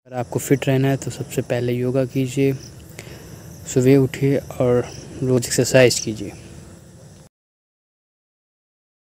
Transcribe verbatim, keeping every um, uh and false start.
अगर आपको फिट रहना है तो सबसे पहले योगा कीजिए, सुबह उठिए और रोज़ एक्सरसाइज कीजिए।